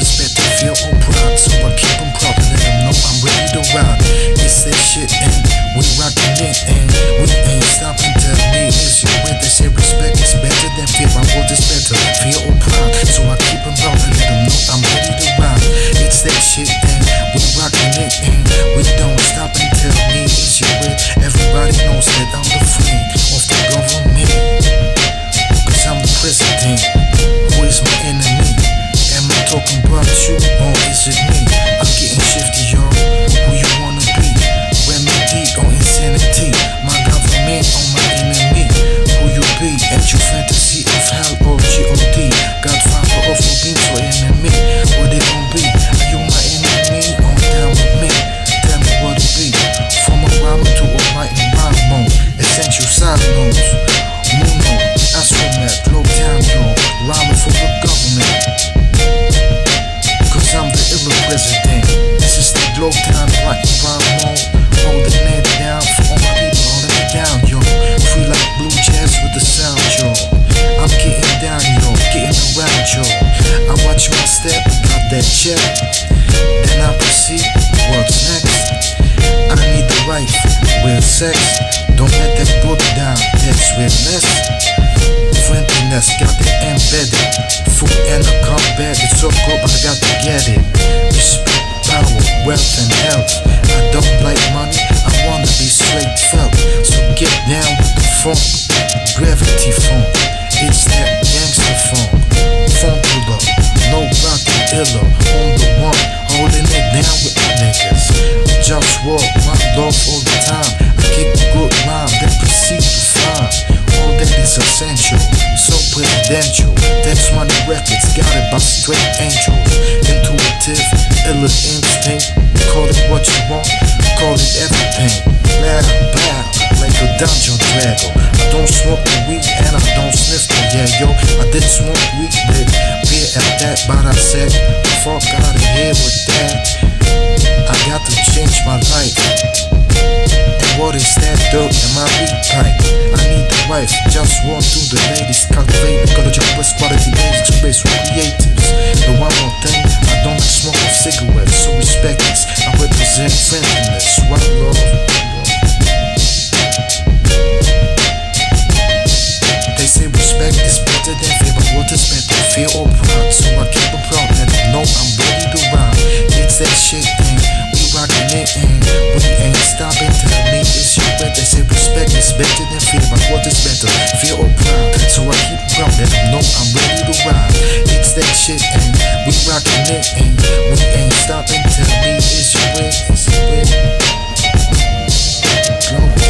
is better, feel all proud. So I keep them proud and let them know I'm ready to ride. It's that shit and we rockin' it and we ain't stopping till me is you with. They say respect is better than fear, my word is better, feel all proud. So I keep them proud and let them know I'm ready to ride. It's that shit and we rockin' it and we don't stop until me is you with. Everybody knows that I'm the friend of the government, cause I'm the president. Who is my enemy? Am I talking about you or is it me? I'm getting shifty, y'all. Who you wanna be? Remedy or insanity? My government or my enemy? Who you be? At your fantasy of hell or G.O.D? Godfather of a being or enemy? What they gon' be? Are you my enemy or down with me? Tell me what it be. From a rhyme to a writing rhyme mode. Essential side notes. Muno, astronaut, globe time, yo. Rhyming for the government, cause I'm the illa president. This is the globe time, writing rhyme mode. Holding it down for all my people, holding it down, yo. Free like blue jazz with the sound, yo. I'm getting down, yo, getting around, yo. I watch my step, got that check. Then I proceed, what's next? I need the wife, real sex. Don't let that book down, that's realness. Friendliness, got it embedded. Food and a cup bag, it's so cold, but I got to get it. Respect, power, wealth and health. I don't like money, I wanna be straight felt. So get down with the funk, gravity funk. It's that gangster funk. Funkula, no rockin' illa. On the one, holding it down with my niggas. JustWar, OneLove all the time. I kick a good rhyme, then proceed to find all that is essential, so presidential. That's Money Records, got it by straight angels. Intuitive, illa instinct. Call it what you want, call it everything. Blah, blah, like a dungeon dragon. I don't smoke the weed and I don't sniff the yeah, yo. I did smoke weed, but beer at that, but I said, fuck out of here with that. I got to change my life. And what is that dirt in my weed pipe? I need the wife, just want to the ladies. Cultivate ecological best quality music space with creatives. But one more thing, I don't like smoking cigarettes, so respect this. I represent friendliness, one love. They say respect is better than fear, but what is better? Fear or pride? So I keep them proud and know I'm ready to rhyme. It's that shit and we rockin' it and we ain't stopping till me is you bet. They say respect is better than fear, but what is better? Fear or pride? So I keep them proud and know I'm ready to rhyme. It's that shit and we rockin' it and we ain't stopping till me is you bet.